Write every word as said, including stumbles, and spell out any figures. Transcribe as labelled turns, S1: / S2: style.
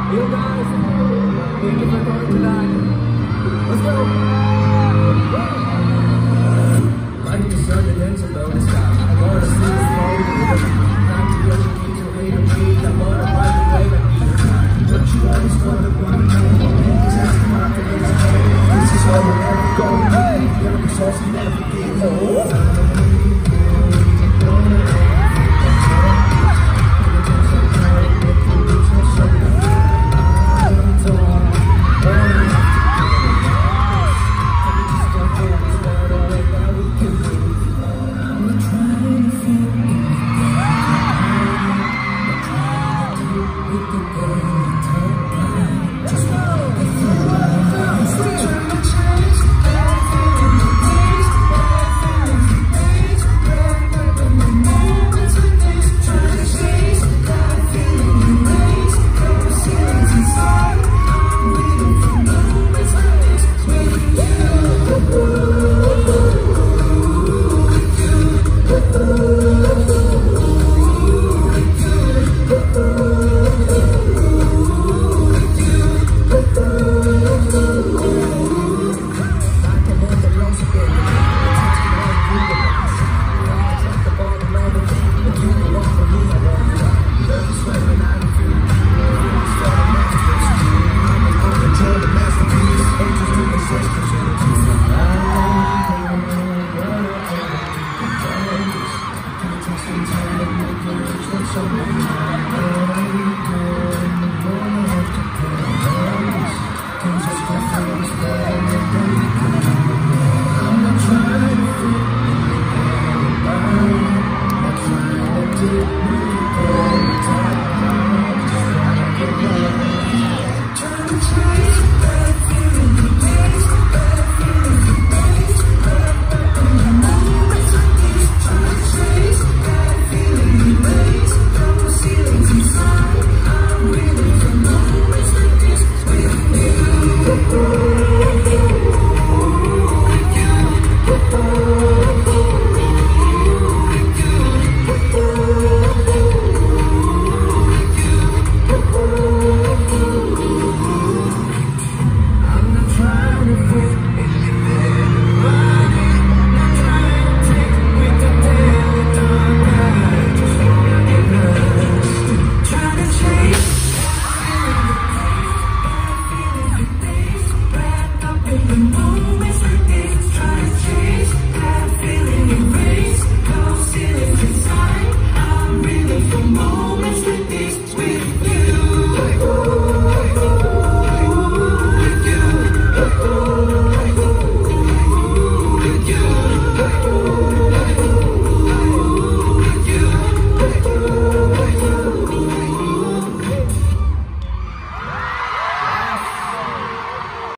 S1: You guys, thank you for coming tonight. Let's go. Lighting the sun and ends above the sky. I wanna see the snow. Time to get you need to wait a week. I wanna run away like you. But you always wanna run away. Just not to lose hope. This is where we'll never go. Never be saucy, never get low. You can